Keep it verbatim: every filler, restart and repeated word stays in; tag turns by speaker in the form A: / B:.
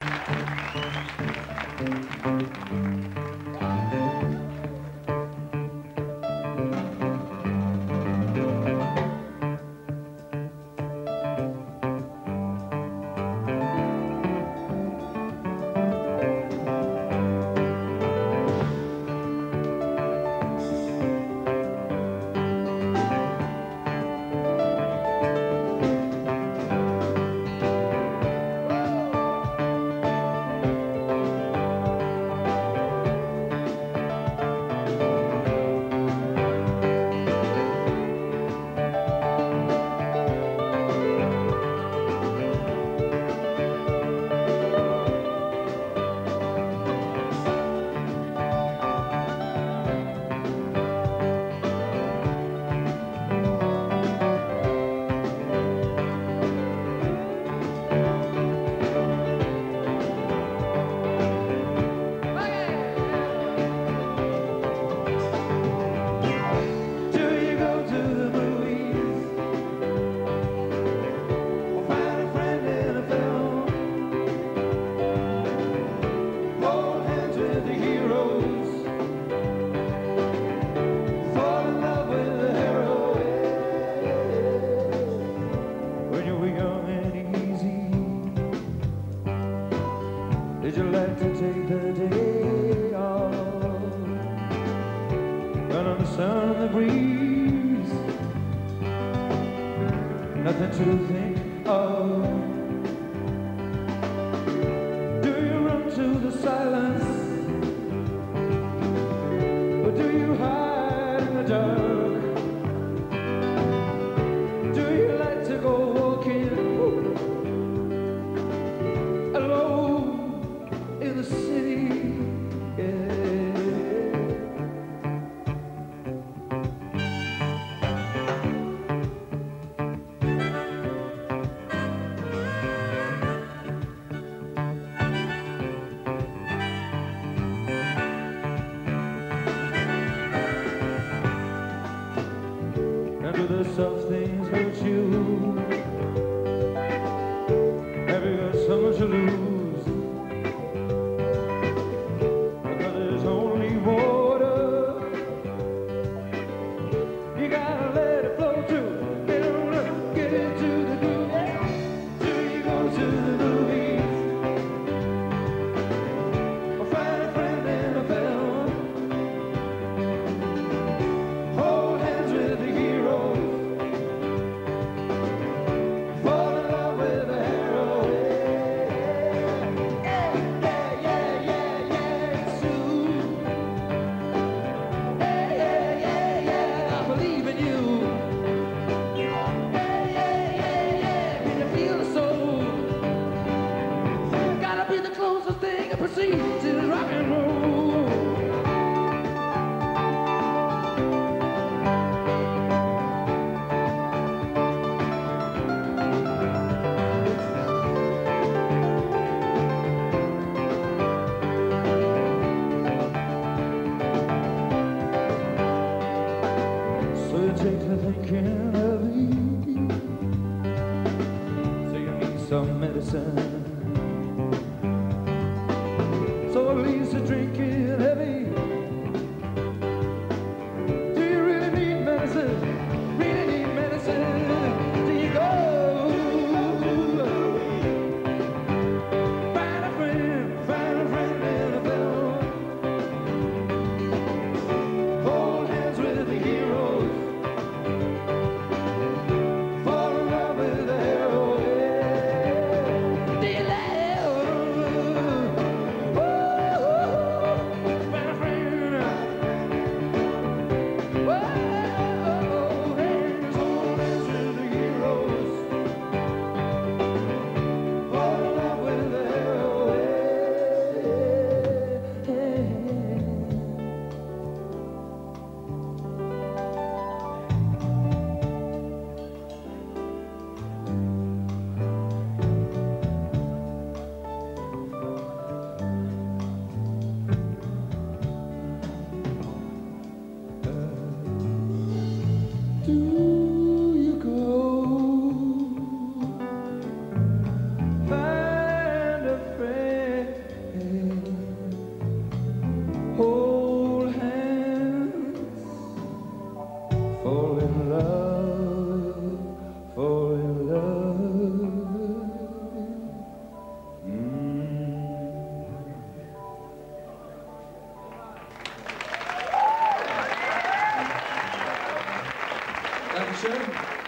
A: Did you like to take the day off? Run on the sun and the breeze, nothing to think of. Do you run to the silence, or do you hide in the dark? Do you like to go walking alone in the city? And do the soft things hurt you? Have you got so much to lose? Because there's only water, you gotta let it flow through. Get on, get into the groove. Do you go to the movies, or find a friend in a film? Hold hands with the heroes, fall in love with the hero. Yeah, yeah, yeah, yeah, yeah, it's true. Yeah, yeah, yeah, yeah, I believe in you. Yeah, yeah, yeah, yeah, can you feel the soul? Gotta be the closest thing I perceive to rock and roll. So you take to thinking of me, so you need some medicine. So at least you're drinking heavy. Do you really need medicine? Really need medicine? Do you go? Find a friend, find a friend in a film. Hold hands with the heroes, fall in love with the hero. Do you love? Find a friend. fall in love, fall in love. Mm.
B: Dankeschön.